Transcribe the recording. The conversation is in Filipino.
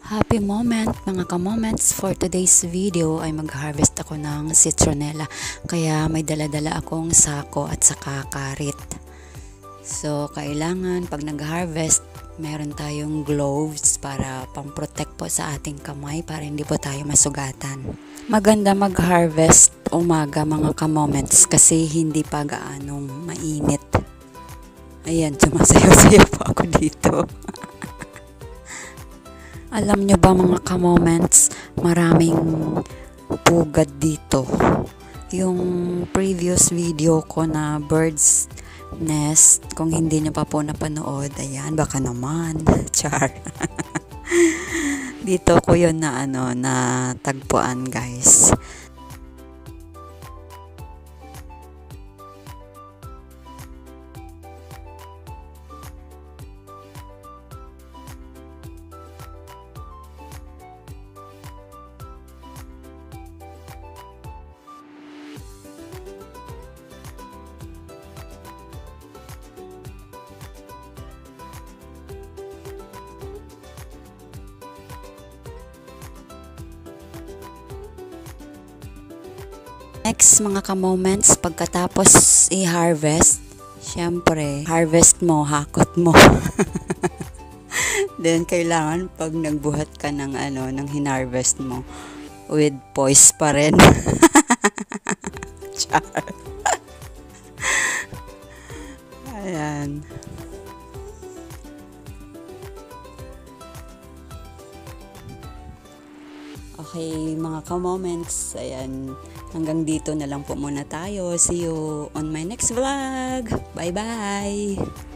Happy moment mga ka-moments, for today's video ay mag-harvest ako ng citronella, kaya may dala-dala akong sako at saka karit. So kailangan pag nag-harvest meron tayong gloves para pang-protect po sa ating kamay para hindi po tayo masugatan. Maganda mag-harvest umaga mga ka-moments kasi hindi pa gaanong mainit. Ayan, sumasayaw-sayaw po ako dito. Alam nyo ba mga ka-moments, maraming pugad dito. Yung previous video ko na bird's nest, kung hindi nyo pa po napanood, ayan, baka naman, char. Dito ko yun na tagpuan guys. Next mga ka-moments, pagkatapos i-harvest, syempre, harvest mo, hakot mo. Then kailangan pag nagbuhat ka ng ng hinarvest mo, with poise pa rin. Char. Ayan. Okay, mga ka-moments, ayan, hanggang dito na lang po muna tayo. See you on my next vlog. Bye-bye!